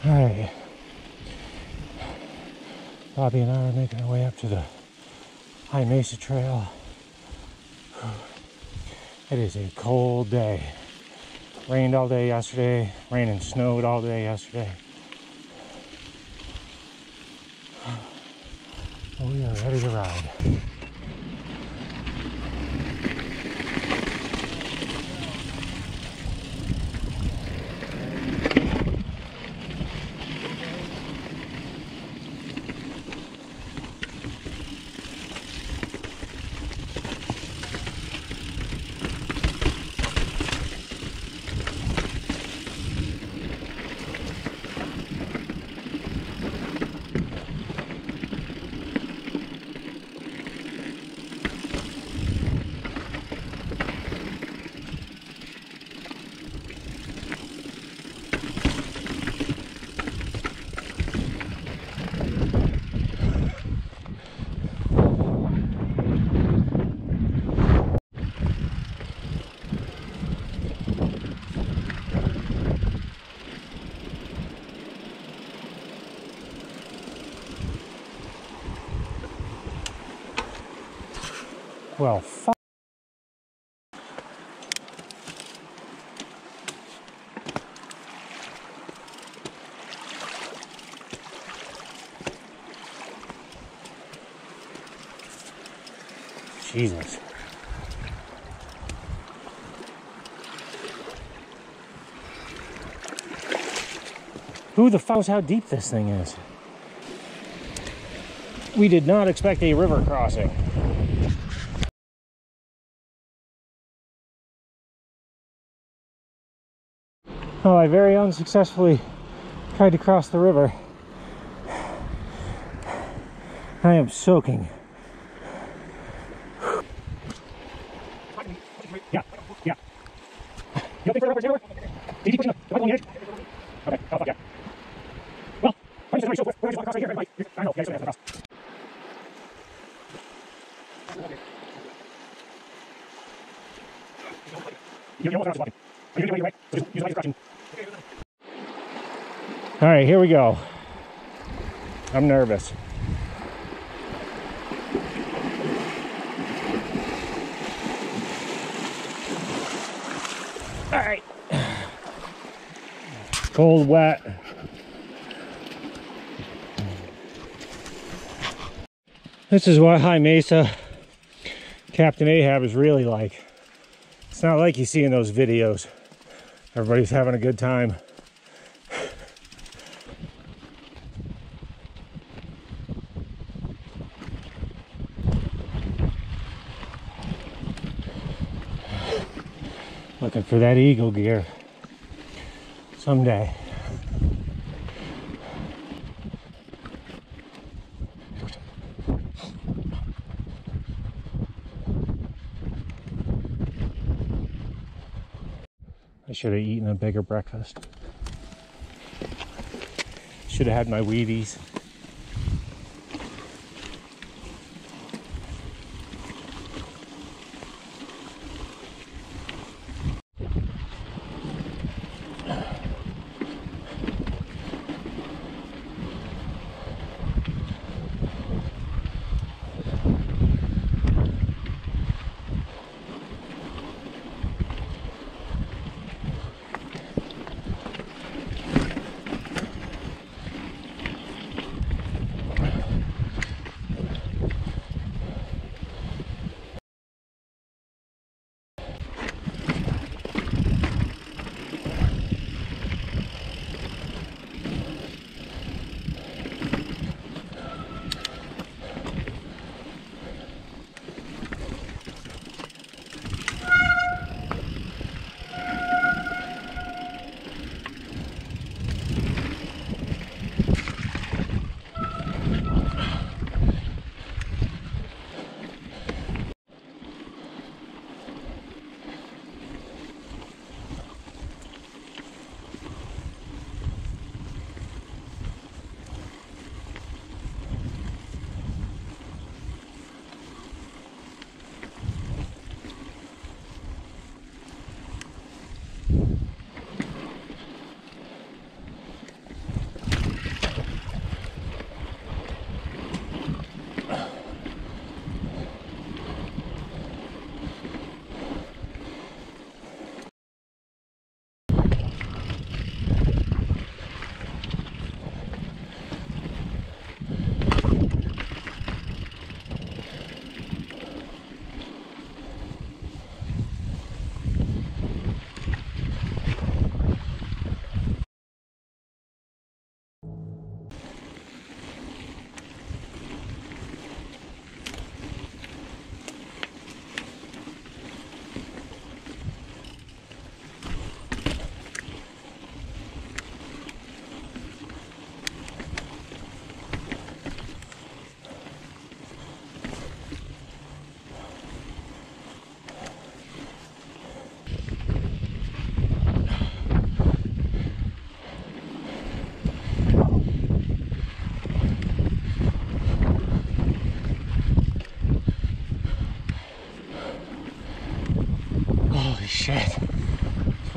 Alright. Bobby and I are making our way up to the Hymasa Trail. It is a cold day. Rained all day yesterday. Rained and snowed all day yesterday. We are ready to ride. Well, fuck. Jesus. Who the fuck knows how deep this thing is? We did not expect a river crossing. Oh, I very unsuccessfully tried to cross the river. I am soaking. Yeah, yeah. You looking for a rubber tailor? Did you push the on the edge? Okay, oh fuck yeah. Well, why don't you just want to cross right here? I know, yeah, you have to cross. You almost walking. Are you doing it right? So just use my discretion. All right, here we go. I'm nervous. All right. Cold, wet. This is what Hymasa Captain Ahab is really like. It's not like you see in those videos. Everybody's having a good time. Looking for that eagle gear someday. I should have eaten a bigger breakfast. Should have had my Wheaties.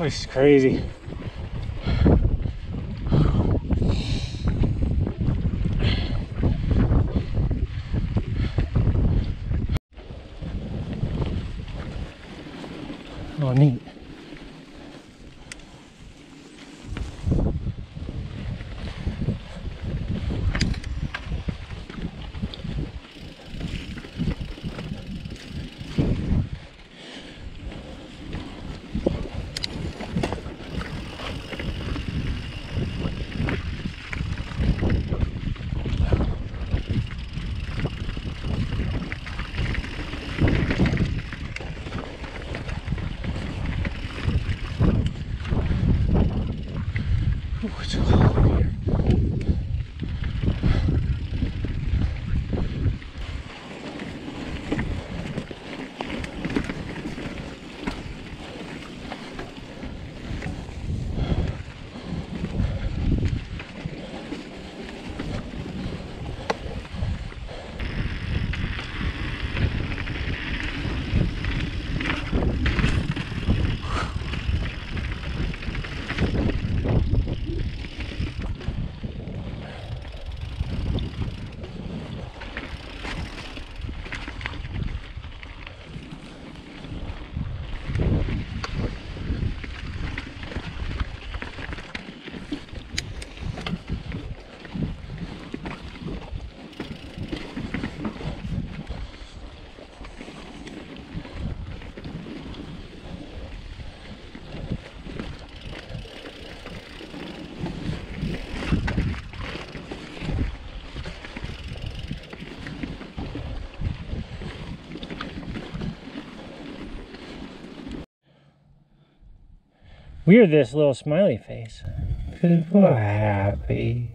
This is crazy. Oh, neat. Oh, it's cold in here. Weird, this little smiley face. Because we're happy.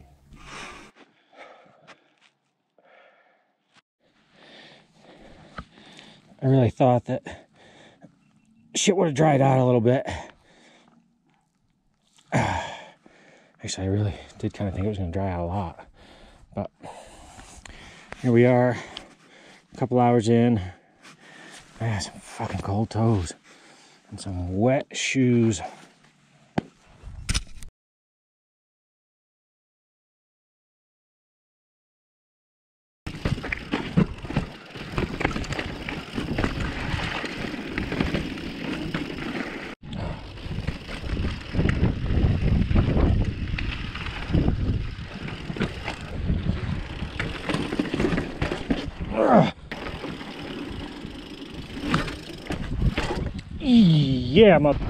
I really thought that shit would have dried out a little bit. Actually, I really did kind of think it was going to dry out a lot. But here we are, a couple hours in. I have some fucking cold toes and some wet shoes. Yeah,